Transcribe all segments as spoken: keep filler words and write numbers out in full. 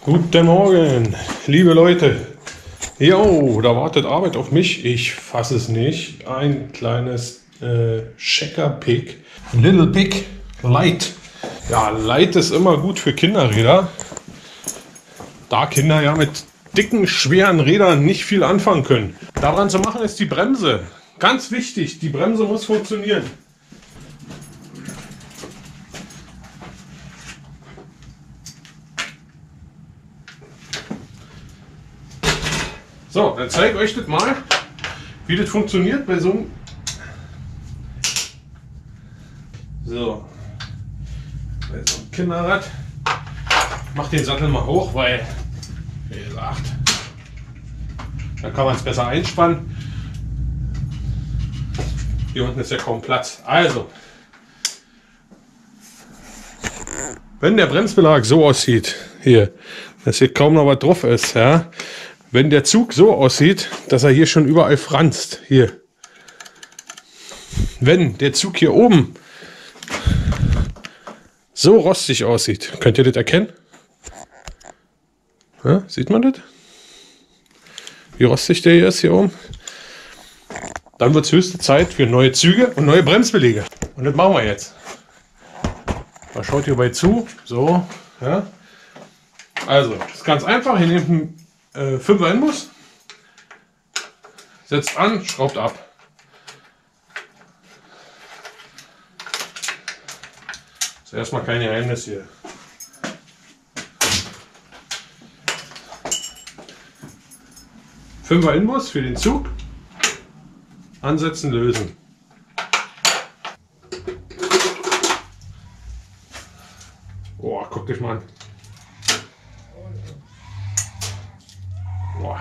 Guten Morgen, liebe Leute. Jo, da wartet Arbeit auf mich. Ich fasse es nicht. Ein kleines äh, Checker Pick. Little Pick Light. Ja, Light ist immer gut für Kinderräder. Da Kinder ja mit dicken, schweren Rädern nicht viel anfangen können. Daran zu machen ist die Bremse. Ganz wichtig, die Bremse muss funktionieren. So, dann zeige ich euch das mal, wie das funktioniert bei so einem. So, bei so einem Kinderrad. Mach den Sattel mal hoch, weil, wie gesagt, dann kann man es besser einspannen. Hier unten ist ja kaum Platz. Also, wenn der Bremsbelag so aussieht, hier, dass hier kaum noch was drauf ist, ja. Wenn der Zug so aussieht, dass er hier schon überall franzt, hier. Wenn der Zug hier oben so rostig aussieht, könnt ihr das erkennen? Ja, sieht man das? Wie rostig der hier ist, hier oben? Dann wird es höchste Zeit für neue Züge und neue Bremsbeläge. Und das machen wir jetzt. Man schaut hierbei zu. So, ja. Also, das ist ganz einfach. Ihr nehmt einen äh, fünfer Inbus, setzt an, schraubt ab. Das ist erstmal kein Geheimnis hier. fünfer Inbus für den Zug. Ansetzen, lösen. Oh, guck dich mal an. Boah.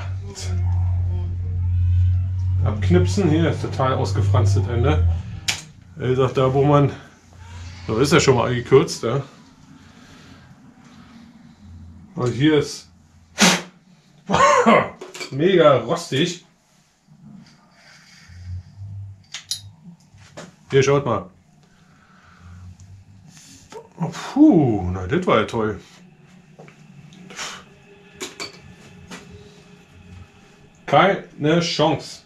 Abknipsen, hier ist total ausgefranstes Ende. Er sagt, da wo man, so ist er schon mal gekürzt, ja. Und hier ist mega rostig. Hier, schaut mal. Puh, na, das war ja toll. Keine Chance.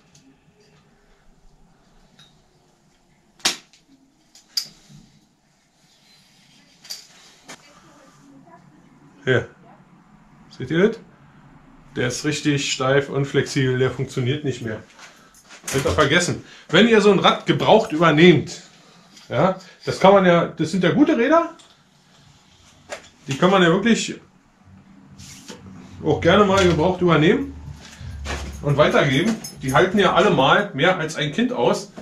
Hier. Seht ihr das? Der ist richtig steif und flexibel, der funktioniert nicht mehr. Könnt ihr vergessen. Wenn ihr so ein Rad gebraucht übernehmt, ja, das kann man ja, das sind ja gute Räder, die kann man ja wirklich auch gerne mal gebraucht übernehmen und weitergeben. Die halten ja alle mal mehr als ein Kind aus.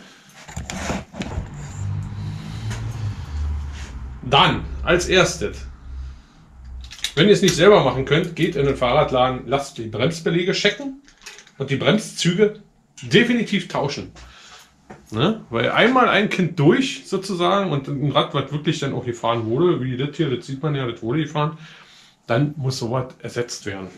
Dann, als erstes, wenn ihr es nicht selber machen könnt, geht in den Fahrradladen, lasst die Bremsbeläge checken und die Bremszüge definitiv tauschen. Ne? Weil einmal ein Kind durch sozusagen und ein Rad, was wirklich dann auch gefahren wurde, wie das hier, das sieht man ja, das wurde gefahren, dann muss sowas ersetzt werden.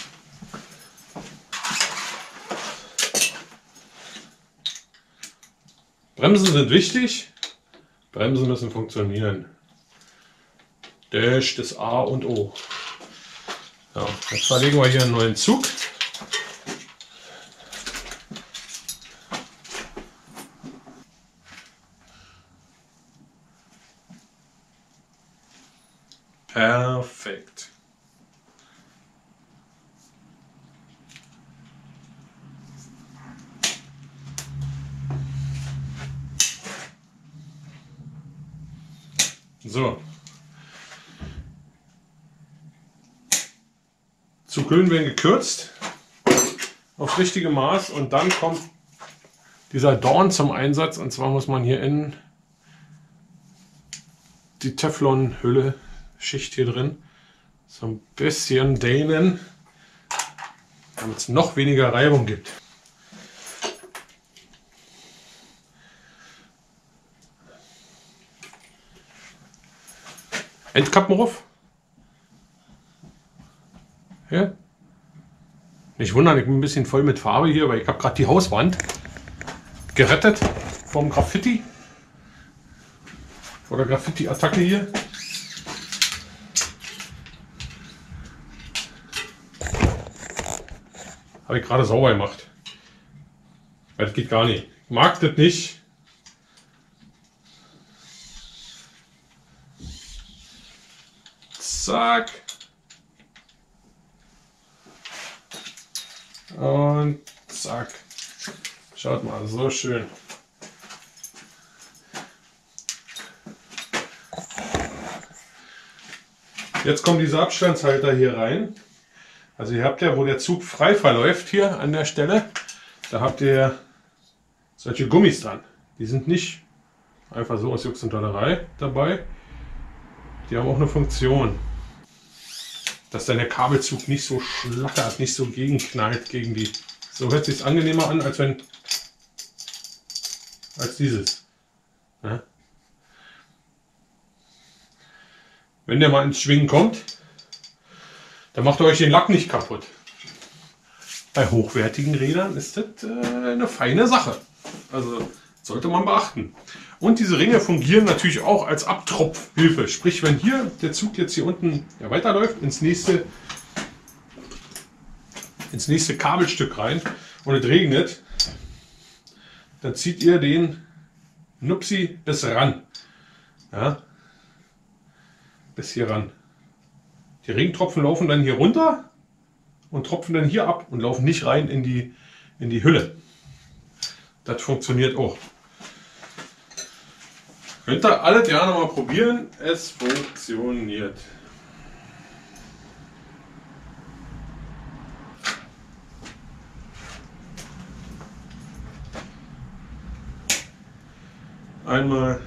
Bremsen sind wichtig, Bremsen müssen funktionieren. Das ist das A und O. Ja, jetzt verlegen wir hier einen neuen Zug. Perfekt. So. Zughüllen werden gekürzt aufs richtige Maß und dann kommt dieser Dorn zum Einsatz, und zwar muss man hier in die Teflon-Hülle, Schicht hier drin, so ein bisschen dehnen, damit es noch weniger Reibung gibt. Endkappenruf. Ja. Nicht wundern, ich bin ein bisschen voll mit Farbe hier, weil ich habe gerade die Hauswand gerettet vom Graffiti. Vor der Graffiti-Attacke hier. Habe ich gerade sauber gemacht. Weil das geht gar nicht. Ich mag das nicht. Zack. Und zack. Schaut mal, so schön. Jetzt kommen diese Abstandshalter hier rein. Also ihr habt ja, wo der Zug frei verläuft, hier an der Stelle, da habt ihr solche Gummis dran. Die sind nicht einfach so aus Jux und Dollerei dabei. Die haben auch eine Funktion, dass dann der Kabelzug nicht so schlackert, nicht so gegenknallt gegen die. So hört sich angenehmer an, als wenn als dieses. Ja? Wenn der mal ins Schwingen kommt, dann macht ihr euch den Lack nicht kaputt. Bei hochwertigen Rädern ist das äh, eine feine Sache. Also sollte man beachten. Und diese Ringe fungieren natürlich auch als Abtropfhilfe. Sprich, wenn hier der Zug jetzt hier unten ja, weiterläuft, ins nächste, ins nächste Kabelstück rein und es regnet, dann zieht ihr den Nupsi bis ran. Ja, bis hier ran. Die Regentropfen laufen dann hier runter und tropfen dann hier ab und laufen nicht rein in die, in die Hülle. Das funktioniert auch. Könnt ihr alle gerne mal probieren. Es funktioniert. Einmal.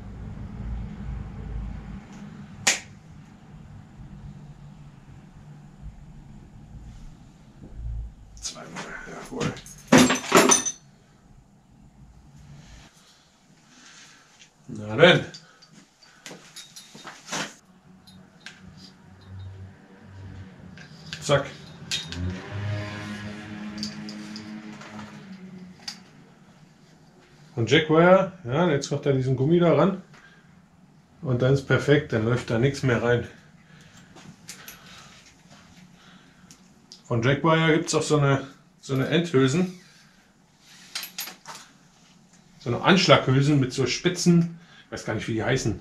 Zweimal. Jawohl. Na denn. Zack. Und Jackwire, ja, jetzt macht er diesen Gummi da ran und dann ist perfekt, dann läuft da nichts mehr rein. Von Jackwire gibt es auch so eine, so eine Endhülsen, so eine Anschlaghülsen mit so Spitzen, ich weiß gar nicht wie die heißen.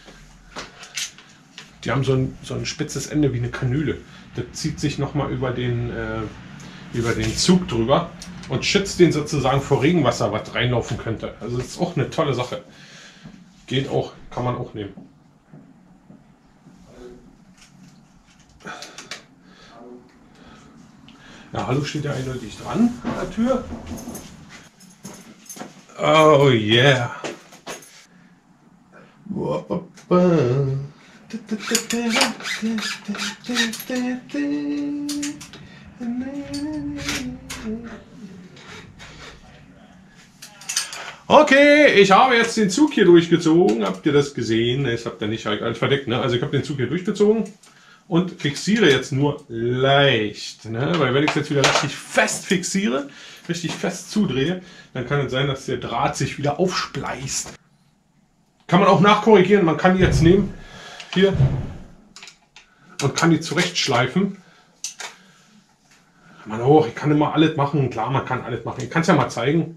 Die haben so ein, so ein spitzes Ende wie eine Kanüle. Das zieht sich nochmal über den, äh, über den Zug drüber und schützt den sozusagen vor Regenwasser, was reinlaufen könnte. Also das ist auch eine tolle Sache. Geht auch, kann man auch nehmen. Ja, hallo steht ja eindeutig dran an der Tür. Oh yeah. Okay, ich habe jetzt den Zug hier durchgezogen. Habt ihr das gesehen? Das habt ihr nicht alles verdeckt, ne? Also ich habe den Zug hier durchgezogen und fixiere jetzt nur leicht, ne? Weil wenn ich es jetzt wieder richtig fest fixiere, richtig fest zudrehe, dann kann es sein, dass der Draht sich wieder aufspleißt. Kann man auch nachkorrigieren. Man kann die jetzt nehmen hier und kann die zurechtschleifen. Man, oh, ich kann immer alles machen. Klar, man kann alles machen. Ich kann es ja mal zeigen.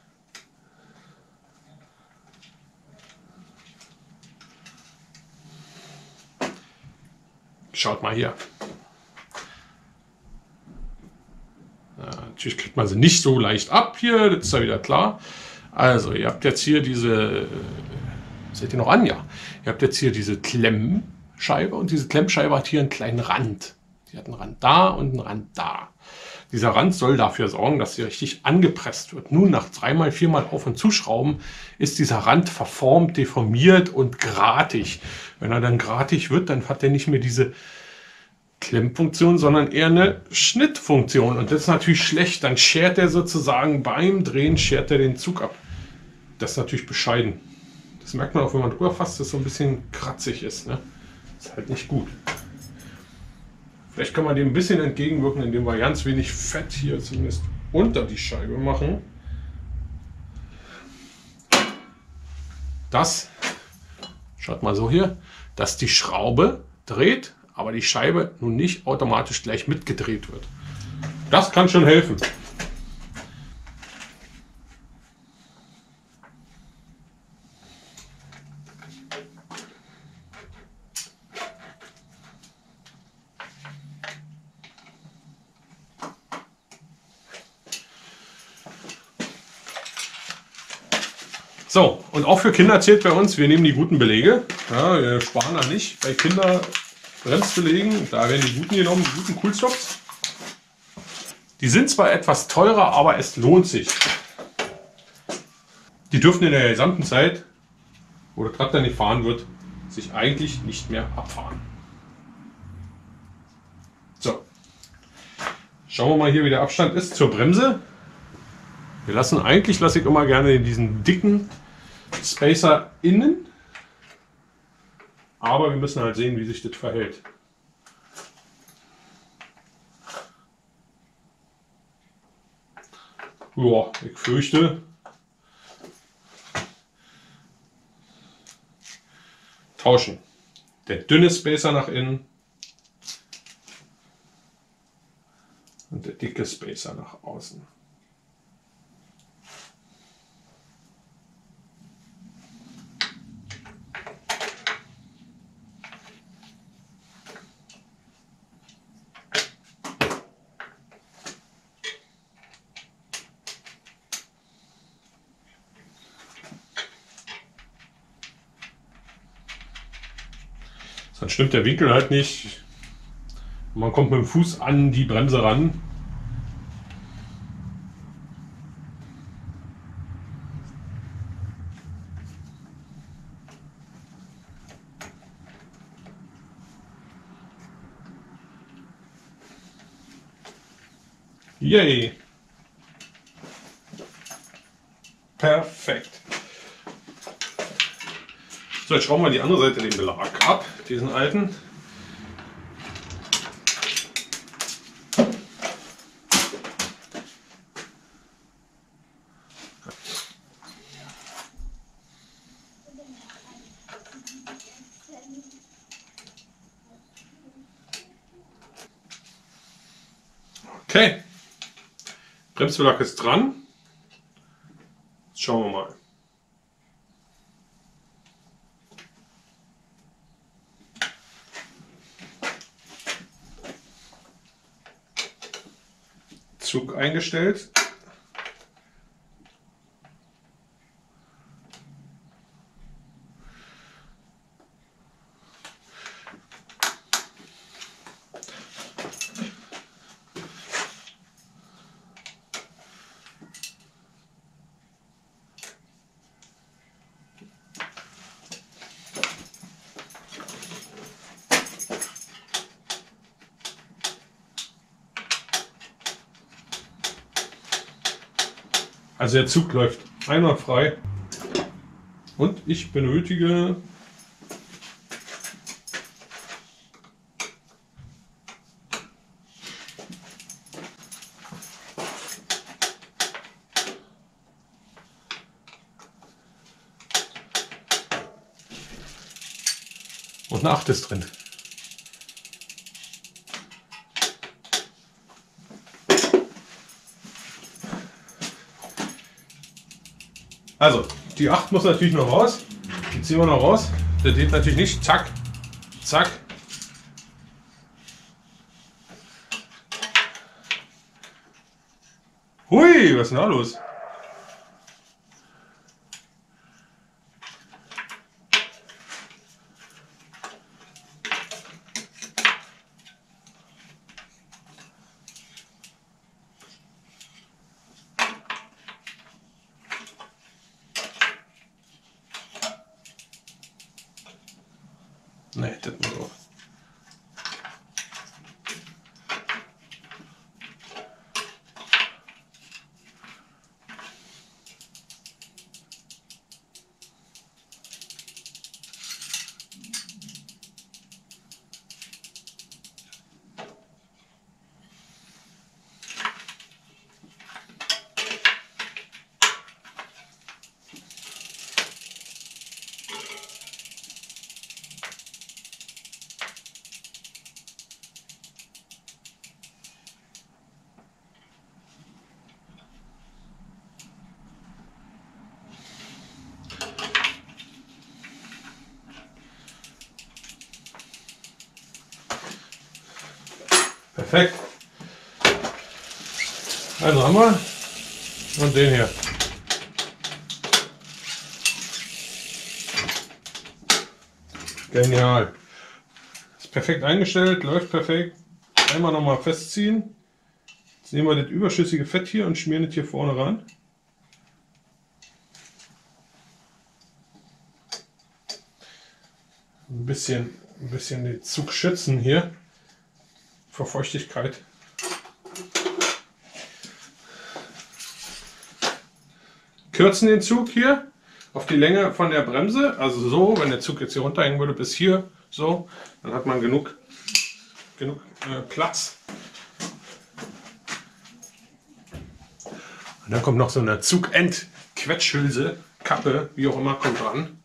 Schaut mal hier. Ja, natürlich kriegt man sie nicht so leicht ab hier. Das ist ja wieder klar. Also, ihr habt jetzt hier diese... Seht ihr noch an? Ja. Ihr habt jetzt hier diese Klemmscheibe und diese Klemmscheibe hat hier einen kleinen Rand. Die hat einen Rand da und einen Rand da. Dieser Rand soll dafür sorgen, dass sie richtig angepresst wird. Nun, nach dreimal, viermal Auf- und Zuschrauben ist dieser Rand verformt, deformiert und gratig. Wenn er dann gratig wird, dann hat er nicht mehr diese Klemmfunktion, sondern eher eine Schnittfunktion. Und das ist natürlich schlecht. Dann schert er sozusagen beim Drehen, schert er den Zug ab. Das ist natürlich bescheiden. Das merkt man auch, wenn man drüber fasst, dass es so ein bisschen kratzig ist. Ne? Das ist halt nicht gut. Vielleicht kann man dem ein bisschen entgegenwirken, indem wir ganz wenig Fett hier zumindest unter die Scheibe machen. Das, schaut mal so hier, dass die Schraube dreht, aber die Scheibe nun nicht automatisch gleich mitgedreht wird. Das kann schon helfen. So, und auch für Kinder zählt bei uns, wir nehmen die guten Belege. Ja, wir sparen da nicht. Bei Kinderbremsbelegen, da werden die guten genommen, die guten Coolstops. Die sind zwar etwas teurer, aber es lohnt sich. Die dürfen in der gesamten Zeit, wo der Traktor nicht fahren wird, sich eigentlich nicht mehr abfahren. So, schauen wir mal hier, wie der Abstand ist zur Bremse. Wir lassen eigentlich, lasse ich immer gerne diesen dicken Spacer innen, aber wir müssen halt sehen, wie sich das verhält. Ja, ich fürchte, tauschen. Der dünne Spacer nach innen und der dicke Spacer nach außen. Dann stimmt der Winkel halt nicht. Man kommt mit dem Fuß an die Bremse ran. Yay! Perfekt. So, jetzt schrauben wir die andere Seite den Belag ab, diesen alten. Okay, Bremsbelag ist dran. Jetzt schauen wir mal. Zug eingestellt. Also der Zug läuft einwandfrei und ich benötige und eine acht ist drin. Also, die acht muss natürlich noch raus. Die ziehen wir noch raus. Der geht natürlich nicht. Zack, zack. Hui, was ist denn da los? Nee, das muss auch. Perfekt. Also haben wir und den hier. Genial. Ist perfekt eingestellt, läuft perfekt. Einmal nochmal festziehen. Jetzt nehmen wir das überschüssige Fett hier und schmieren das hier vorne ran. Ein bisschen, ein bisschen den Zug schützen hier vor Feuchtigkeit. Kürzen den Zug hier auf die Länge von der Bremse, also so, wenn der Zug jetzt hier runterhängen würde bis hier, so, dann hat man genug, genug äh, Platz. Und dann kommt noch so eine Zugend-Quetschhülse, Kappe, wie auch immer, kommt dran.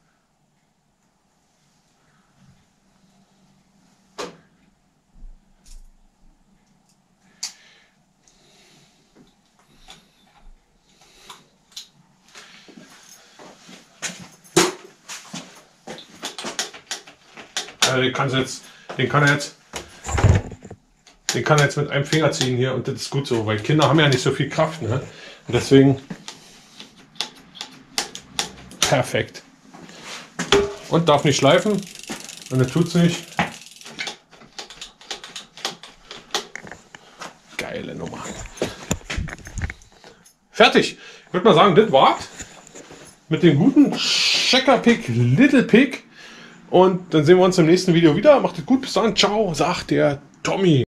Den kann, jetzt, den, kann er jetzt, den kann er jetzt mit einem Finger ziehen hier und das ist gut so, weil Kinder haben ja nicht so viel Kraft, ne? Und deswegen perfekt. Und darf nicht schleifen und er tut es nicht. Geile Nummer. Fertig. Ich würde mal sagen, das war's mit dem guten Checker Pick Little Pig. Und dann sehen wir uns im nächsten Video wieder. Macht es gut, bis dann. Ciao, sagt der Tommy.